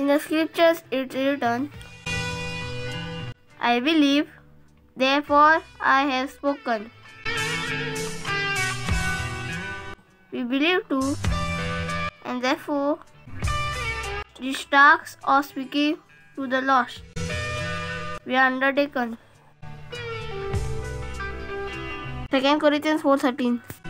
In the scriptures it is written, I believe, therefore I have spoken. We believe too, and therefore these tasks of speaking to the lost we are undertaken. 2 Corinthians 4:13.